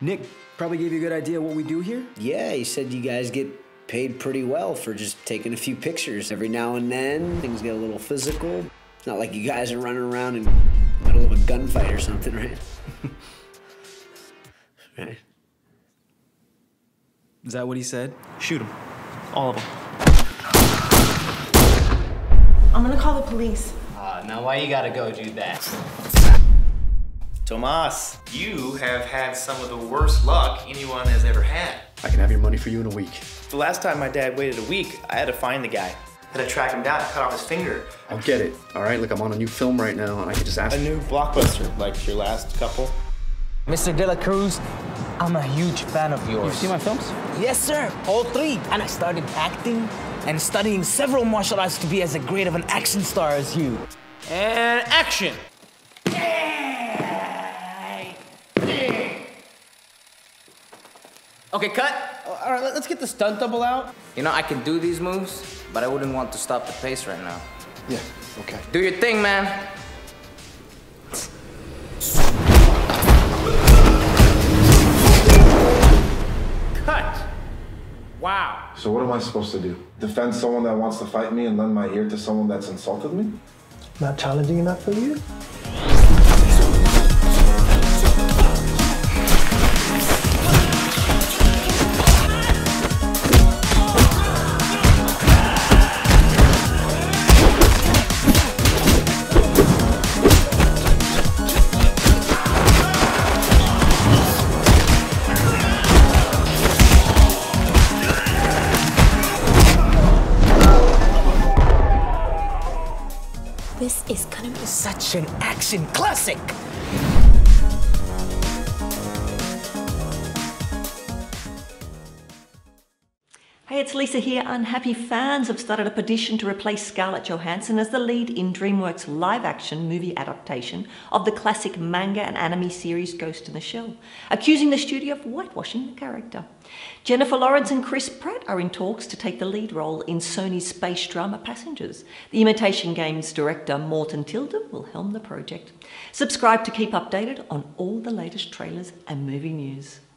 Nick probably gave you a good idea of what we do here? Yeah, he said you guys get paid pretty well for just taking a few pictures every now and then. Things get a little physical. It's not like you guys are running around in the middle of a gunfight or something, right? Right? Is that what he said? Shoot them. All of them. I'm gonna call the police. Now why you gotta go do that? Tomas, you have had some of the worst luck anyone has ever had. I can have your money for you in a week. The last time my dad waited a week, I had to find the guy. Had to track him down and cut off his finger. I'll get it, all right? Like, I'm on a new film right now, and I can just ask. A new blockbuster, like your last couple. Mr. De La Cruz, I'm a huge fan of yours. You've seen my films? Yes, sir. All three. And I started acting and studying several martial arts to be as great of an action star as you. And action! Okay, cut. All right, let's get the stunt double out. You know, I can do these moves, but I wouldn't want to stop the pace right now. Yeah, okay. Do your thing, man. Cut! Wow. So what am I supposed to do? Defend someone that wants to fight me and lend my ear to someone that's insulted me? Not challenging enough for you? This is gonna be Such an action classic. Hey, it's Lisa here. Unhappy fans have started a petition to replace Scarlett Johansson as the lead in DreamWorks' live-action movie adaptation of the classic manga and anime series Ghost in the Shell, accusing the studio of whitewashing the character. Jennifer Lawrence and Chris Pratt are in talks to take the lead role in Sony's space drama Passengers. The Imitation Games director Morten Tilden will helm the project. Subscribe to keep updated on all the latest trailers and movie news.